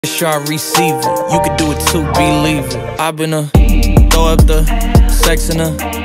Sure I receive it, you could do it too, believe it. I've been throw up the sex in